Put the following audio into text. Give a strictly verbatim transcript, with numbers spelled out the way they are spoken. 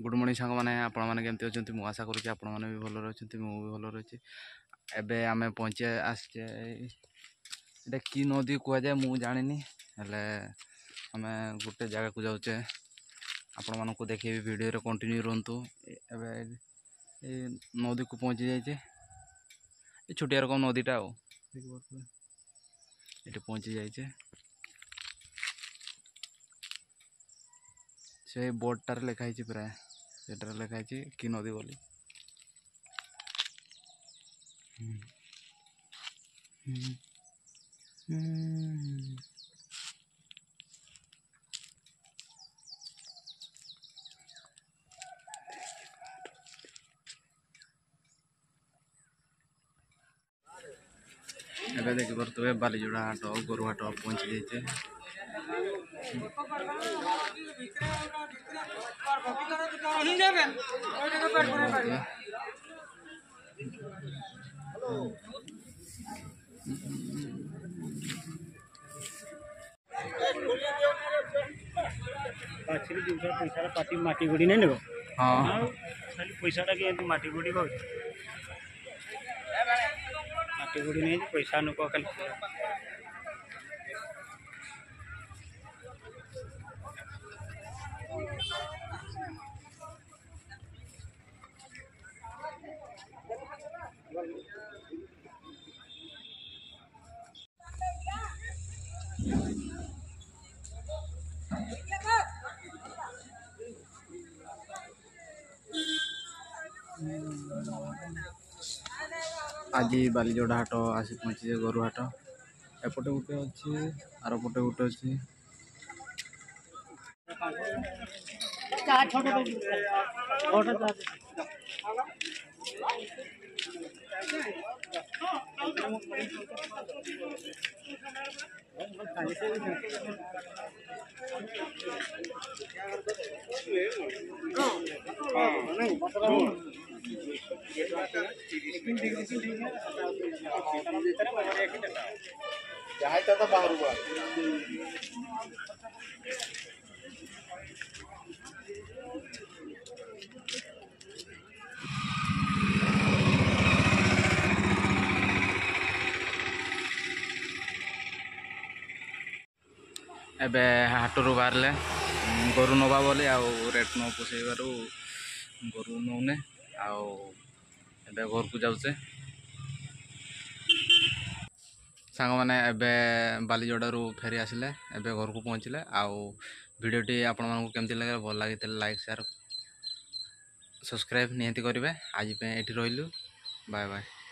Good morning सांग मैंने आपण मैंने केमती अच्छे मुझे आशा करुँच आपण मैंने भी भल रही मु भी भल रही एबे आम पहुँचे आसचे एटा कि नदी कह जाए मुझे जानी हेले आम गोटे जगह को जाऊे आपण मानक देखेबी वीडियो रे कंटिन्यू रुहतु एबे नदी को पहुँची जाइए छोटिया रकम नदीटा ये पहुँची जाइए से बोर्डटार लिखाई प्राय से लिखाई कि नदी बोली एबे देखि पारे बालीजोड़ा हाट गोरु हाट पहुँची जाइए पैसा पार्टी माटी गुड़ी नहीं नो हाँ पैसा कि माटी गुड़ी कह माटी गुड़ी नहीं पैसा नुक खाली आज बालीजोड़ा हाट आसी पहुँची गोरु हाट एपटे गोटे अच्छी आर पटे गोटे अच्छी जहाँ तो बाहर हुआ एबे हाटरू बाहर गोरु नवा बोली आउ रेट न पोसैबार गोरु नौने आउ एबे घर को जाऊे सांग मैंने एबे बालीजोड़ू फेरी आसिले एबे घर को पहुँचले आउ वीडियोटी आपण मानक केमती लगे भल लगी लाइक शेयर सब्सक्राइब निहाती करेंगे आज ये रही बाय बाय।